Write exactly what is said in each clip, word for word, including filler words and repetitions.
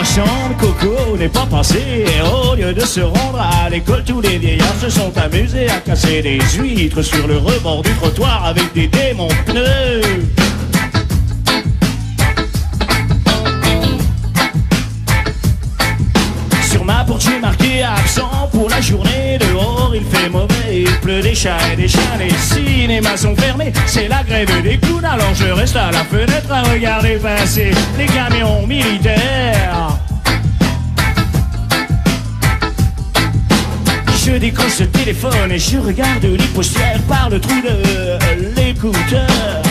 chambre, Coco n'est pas passé. Et au lieu de se rendre à l'école, tous les vieillards se sont amusés à casser des huîtres sur le rebord du trottoir avec des démons pneus. Sur ma porte j'ai marqué absent pour la journée. Dehors il fait mauvais, il pleut des chats et des chiens. Les cinémas sont fermés, c'est la grève des clowns. Alors je reste à la fenêtre à regarder passer les camions militaires. Je décroche ce téléphone et je regarde les postières par le trou de l'écouteur.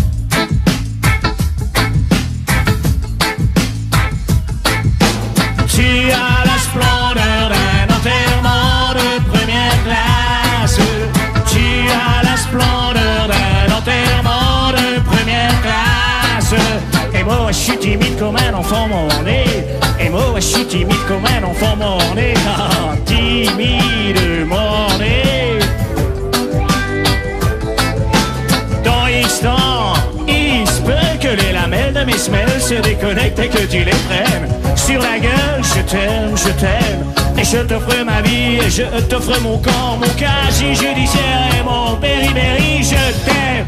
Tu as la splendeur d'un enterrement de première classe. Tu as la splendeur d'un enterrement de première classe. Et moi je suis timide comme un enfant mort-né. Et moi je suis timide comme un enfant mort-né. Ah, timide mort-né. Dans l'instant, il se peut que les lamelles de mes semelles se déconnectent et que tu les prennes sur la gueule. Je t'aime, je t'aime, et je t'offre ma vie, et je t'offre mon corps, mon casier judiciaire et mon péribéri, je t'aime.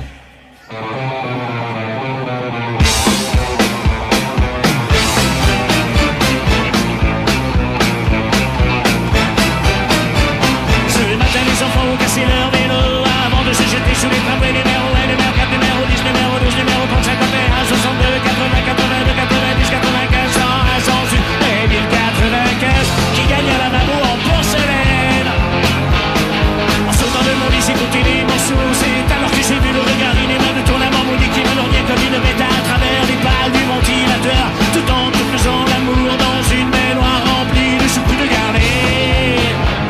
Ce matin les enfants ont cassé leur vélo avant de se jeter sous les tramways numéro un, numéro quatre, numéro dix, numéro douze, numéro trente, cinquante et un, soixante-deux, quatre-vingts, quatre-vingt-deux, quatre-vingt-dix, quatre-vingt-quinze, cent un, cent huit et mille quatre-vingt-quinze qui gagne à la lavabo en porcelaine. En sautant de mon lit, j'écoutais les morceaux. C'est alors que j'ai vu le regard inhumain de ton amant maudit qui me lorgnait comme une bête à travers les pales du ventilateur, tout en te faisant l'amour dans une baignoire remplie de soupe de garnet.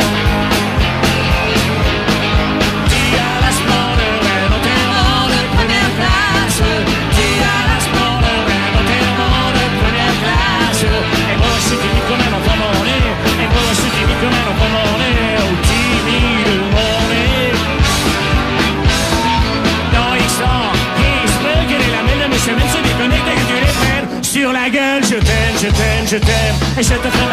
Tu as la splendeur d'un enterrement de première classe. Tu as la splendeur d'un enterrement de première classe. Et moi je suis timide comme un enfant mort-né. Et moi je suis timide comme un enfant mort-né. Oh timide mort-né. Dans l'instant, il se peut que les lamelles de mes semelles se déconnectent et que tu les prennes sur la gueule. Je t'aime, je t'aime, je t'aime, et je te ferai